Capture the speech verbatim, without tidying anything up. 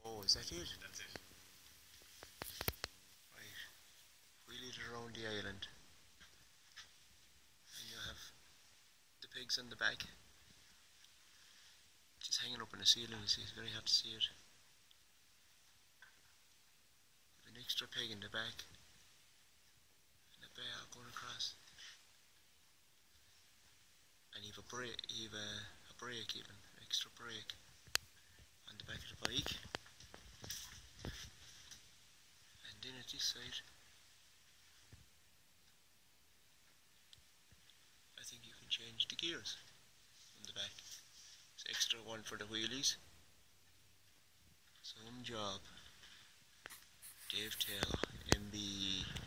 Oh, is that it? That's it. Right. Wheel it around the island. And you have the pigs on the back. Just hanging up in the ceiling, you see, it's very hard to see it. An extra pig in the back. And a bear going across. And you have a brake, you have a, a brake even, an extra brake on the back of the bike. And then at this side, I think you can change the gears on the back. It's extra one for the wheelies. Some job. Dave Taylor, M B E.